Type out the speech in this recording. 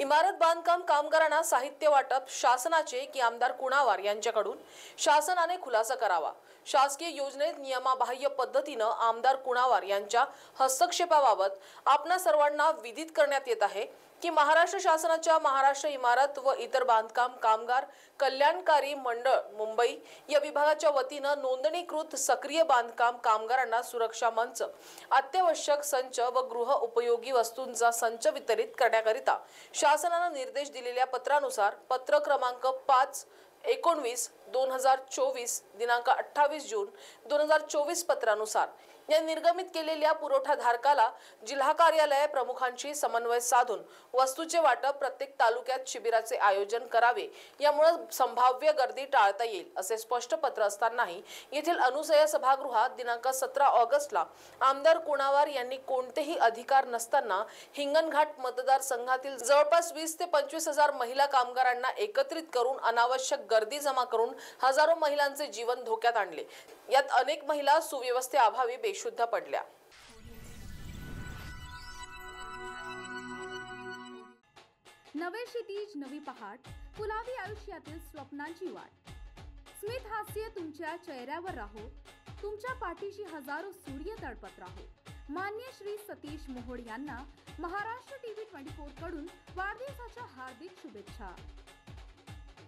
इमारत बांधकाम कामगारांना साहित्य वाटप शासनाचे की आमदार कुणावार यांच्याकडून शासनाने खुलासा करावा। शासकीय योजनेत नियमाबाह्य पद्धतीने आमदार कुणावार यांच्या हस्तक्षेपाबाबत आपणा सर्वांना विदित करण्यात येत आहे की महाराष्ट्र शासनाच्या महाराष्ट्र इमारत व इतर बांधकाम कामगार कल्याणकारी मंडळ मुंबई या विभागाच्या वतीने नोंदणीकृत सक्रिय बांधकाम कामगारांना सुरक्षा मंच, अत्यावश्यक संच व गृह उपयोगी वस्तूंचा संच वितरित करण्याकरिता शासनाने निर्देश दिलेल्या पत्रानुसार पत्र क्रमांक 5/19/2024 दिनांक 28 जून 2024 पत्रानुसार या निर्गमित केलेल्या पुरवठाधारकाला जिल्हा कार्यालय प्रमुखांशी समन्वय साधून वस्तूचे वाटप प्रत्येक तालुक्यात शिबिराचे आयोजन करावे, यामुळे संभाव्य गर्दी टाळता येईल असे स्पष्ट पत्र असतानाही येथील अनुसया सभागृहात दिनांक 17 ऑगस्टला आमदार कुणावार यांनी कोणतेही अधिकार नसताना हिंगणघाट मतदारसंघातील जवळपास 20 ते 25 हजार महिला कामगारांना एकत्रित करून अनावश्यक गर्दी जमा करून हजारो महिलांचे जीवन धोक्यात आणले। यात अनेक महिला सुव्यवस्थेअभावी बेशुद्ध पडल्या। नवे क्षितिज, नवी पहाट, फुलावी आयुष्यातील स्वप्नांची वाट। स्मित हास्य तुमच्या चेहऱ्यावर राहो, तुमच्या पाठीशी हजारो सूर्य तळपत राहो। मान्य श्री सतीश मोहोड यांना महाराष्ट्र टीव्ही 24 कडून वाढदिवसाच्या हार्दिक शुभेच्छा।